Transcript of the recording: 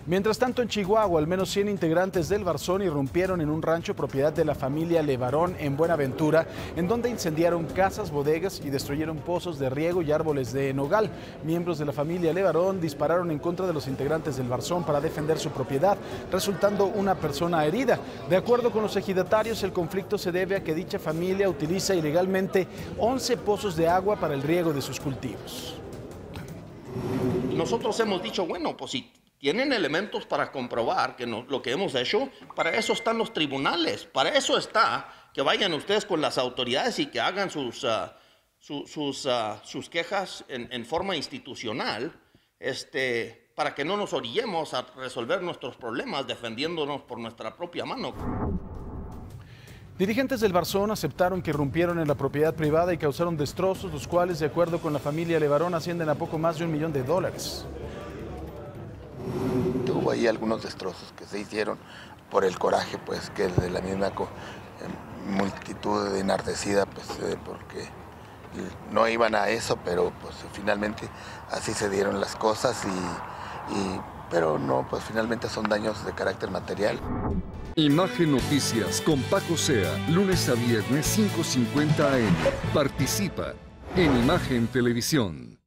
Mientras tanto, en Chihuahua, al menos 100 integrantes del Barzón irrumpieron en un rancho propiedad de la familia Levarón en Buenaventura, en donde incendiaron casas, bodegas y destruyeron pozos de riego y árboles de nogal. Miembros de la familia Levarón dispararon en contra de los integrantes del Barzón para defender su propiedad, resultando una persona herida. De acuerdo con los ejidatarios, el conflicto se debe a que dicha familia utiliza ilegalmente 11 pozos de agua para el riego de sus cultivos. Nosotros hemos dicho, bueno, pues si tienen elementos para comprobar que lo que hemos hecho, para eso están los tribunales, para eso está que vayan ustedes con las autoridades y que hagan sus quejas en forma institucional, para que no nos orillemos a resolver nuestros problemas defendiéndonos por nuestra propia mano. Dirigentes del Barzón aceptaron que irrumpieron en la propiedad privada y causaron destrozos, los cuales, de acuerdo con la familia Levarón, ascienden a poco más de $1 millón. Hubo ahí algunos destrozos que se hicieron por el coraje, pues, que de la misma multitud enardecida, pues, porque no iban a eso, pero pues finalmente así se dieron las cosas pero no, pues finalmente son daños de carácter material. Imagen Noticias con Paco Sea, lunes a viernes 5:50 AM. Participa en Imagen Televisión.